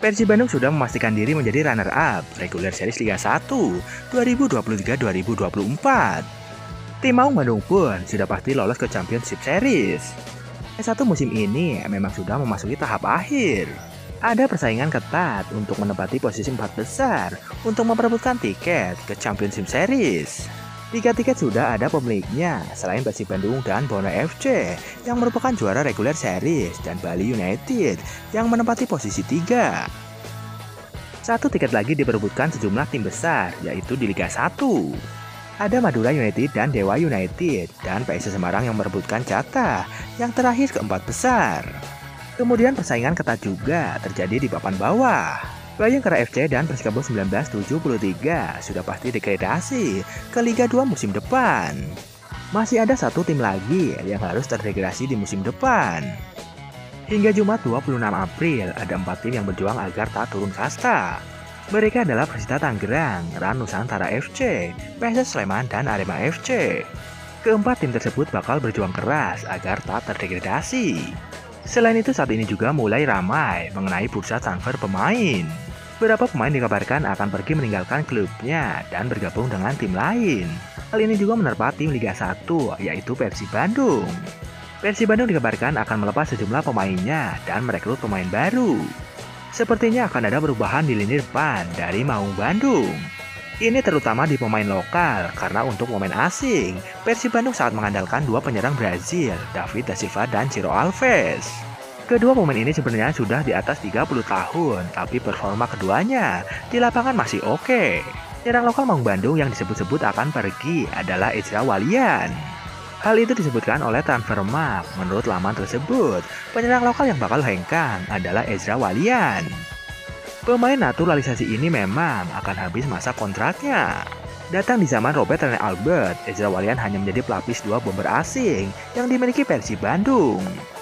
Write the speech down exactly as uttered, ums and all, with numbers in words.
Persib Bandung sudah memastikan diri menjadi runner-up reguler series Liga satu dua ribu dua puluh tiga dua ribu dua puluh empat. Tim Maung Bandung pun sudah pasti lolos ke Championship Series. Liga satu musim ini memang sudah memasuki tahap akhir. Ada persaingan ketat untuk menempati posisi empat besar untuk memperebutkan tiket ke Championship Series. Tiga tiket sudah ada pemiliknya selain Persib Bandung dan Bono F C yang merupakan juara reguler series dan Bali United yang menempati posisi tiga. Satu tiket lagi diperebutkan sejumlah tim besar yaitu di Liga satu. Ada Madura United dan Dewa United dan P S S Semarang yang merebutkan jatah yang terakhir keempat besar. Kemudian persaingan ketat juga terjadi di papan bawah. Bayangkara F C dan Persikabo seribu sembilan ratus tujuh puluh tiga sudah pasti degradasi ke Liga dua musim depan. Masih ada satu tim lagi yang harus terdegradasi di musim depan. Hingga Jumat dua puluh enam April, ada empat tim yang berjuang agar tak turun kasta. Mereka adalah Persita Tangerang, Ran Nusantara F C, P S S Sleman, dan Arema F C. Keempat tim tersebut bakal berjuang keras agar tak terdegradasi. Selain itu saat ini juga mulai ramai mengenai bursa transfer pemain. Beberapa pemain dikabarkan akan pergi meninggalkan klubnya dan bergabung dengan tim lain. Hal ini juga menerpa tim Liga satu yaitu Persib Bandung. Persib Bandung dikabarkan akan melepas sejumlah pemainnya dan merekrut pemain baru. Sepertinya akan ada perubahan di lini depan dari Maung Bandung. Ini terutama di pemain lokal, karena untuk pemain asing, Persib Bandung sangat mengandalkan dua penyerang Brazil, David da Silva dan Ciro Alves. Kedua pemain ini sebenarnya sudah di atas tiga puluh tahun, tapi performa keduanya di lapangan masih oke. Penyerang lokal Maung Bandung yang disebut-sebut akan pergi adalah Ezra Walian. Hal itu disebutkan oleh Transfermarkt. Menurut laman tersebut, penyerang lokal yang bakal hengkang adalah Ezra Walian. Pemain naturalisasi ini memang akan habis masa kontraknya. Datang di zaman Robert Rene Albert, Ezra Walian hanya menjadi pelapis dua bomber asing yang dimiliki Persib Bandung.